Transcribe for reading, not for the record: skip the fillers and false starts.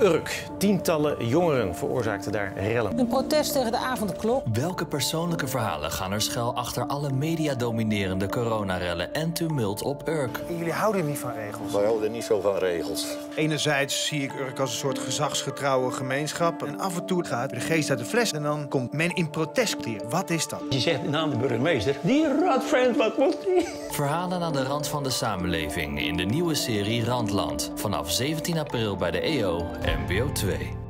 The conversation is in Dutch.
Urk. Tientallen jongeren veroorzaakten daar rellen. Een protest tegen de avondklok. Welke persoonlijke verhalen gaan er schuil achter alle mediadominerende coronarellen en tumult op Urk? Jullie houden niet van regels. Wij houden niet zo van regels. Enerzijds zie ik Urk als een soort gezagsgetrouwe gemeenschap. En af en toe gaat de geest uit de fles en dan komt men in protest hier. Wat is dat? Je zegt aan de burgemeester, die rotvent, wat moet die? Verhalen aan de rand van de samenleving in de nieuwe serie Randland. Vanaf 17 april bij de EO, NPO 2.